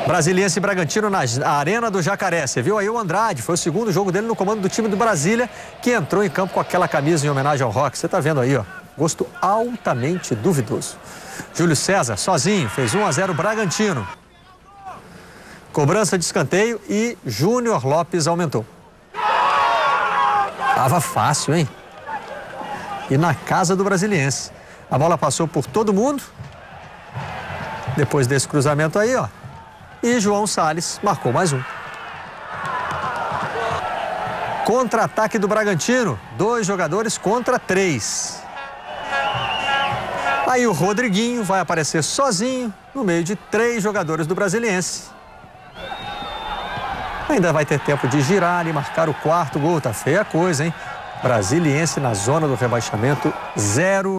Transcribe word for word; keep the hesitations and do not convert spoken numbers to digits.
Brasiliense e Bragantino na Arena do Jacaré. Você viu aí o Andrade, foi o segundo jogo dele no comando do time do Brasília, que entrou em campo com aquela camisa em homenagem ao rock. Você tá vendo aí, ó, gosto altamente duvidoso. Júlio César, sozinho, fez um a zero Bragantino. Cobrança de escanteio e Júnior Lopes aumentou. Tava fácil, hein? E na casa do Brasiliense. A bola passou por todo mundo. Depois desse cruzamento aí, ó. E João Salles marcou mais um. Contra-ataque do Bragantino. Dois jogadores contra três. Aí o Rodriguinho vai aparecer sozinho no meio de três jogadores do Brasiliense. Ainda vai ter tempo de girar e marcar o quarto gol. Tá feia a coisa, hein? Brasiliense na zona do rebaixamento, zero.